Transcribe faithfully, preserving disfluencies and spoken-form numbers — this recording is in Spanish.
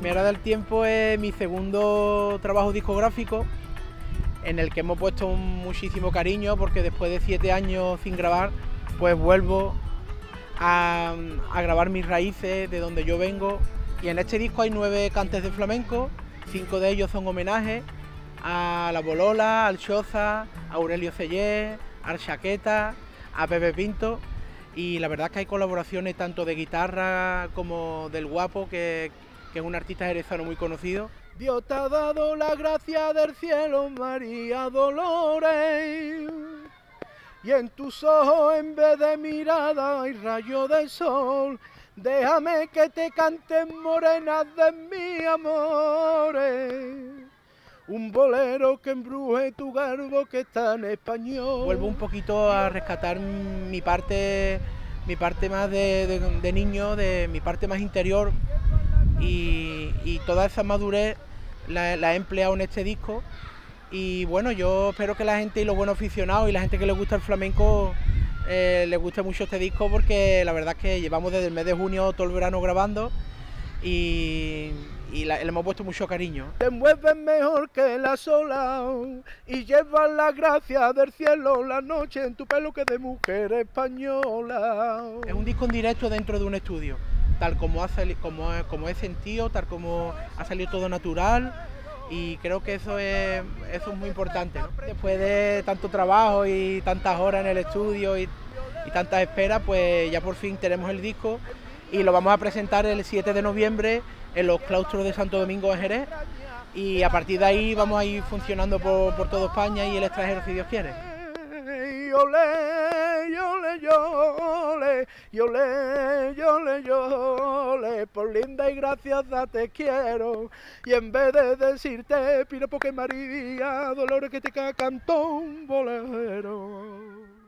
Quimera del Tiempo es mi segundo trabajo discográfico en el que hemos puesto un muchísimo cariño porque después de siete años sin grabar, pues vuelvo a, a grabar mis raíces de donde yo vengo. Y en este disco hay nueve cantes de flamenco, cinco de ellos son homenajes a La Bolola, al Choza, a Aurelio Cellé, al Chaqueta, a Pepe Pinto. Y la verdad es que hay colaboraciones tanto de guitarra como del Guapo, que, que es un artista jerezano muy conocido. Dios te ha dado la gracia del cielo, María Dolores, y en tus ojos en vez de mirada hay rayo de sol. Déjame que te canten morenas de mi amores, un bolero que embruje tu garbo que está en español. Vuelvo un poquito a rescatar mi parte, mi parte más de, de, de niño, de mi parte más interior, y, y toda esa madurez la, la he empleado en este disco. Y bueno, yo espero que la gente y los buenos aficionados y la gente que le gusta el flamenco eh, les guste mucho este disco, porque la verdad es que llevamos desde el mes de junio todo el verano grabando y, y la, le hemos puesto mucho cariño. Te mueves mejor que la sola y llevas la gracia del cielo, la noche en tu pelo que de mujer española. Es un disco en directo dentro de un estudio, tal como, ha sali, como, como he sentido, tal como ha salido todo natural. Y creo que eso es, eso es muy importante, ¿no? Después de tanto trabajo y tantas horas en el estudio y, y tantas esperas, pues ya por fin tenemos el disco y lo vamos a presentar el siete de noviembre en los claustros de Santo Domingo de Jerez, y a partir de ahí vamos a ir funcionando por, por toda España y el extranjero, si Dios quiere. Yole, yole, yole, yole, yole, yole, por linda y graciosa te quiero, y en vez de decirte piropo que María Dolores que te cantó un bolero.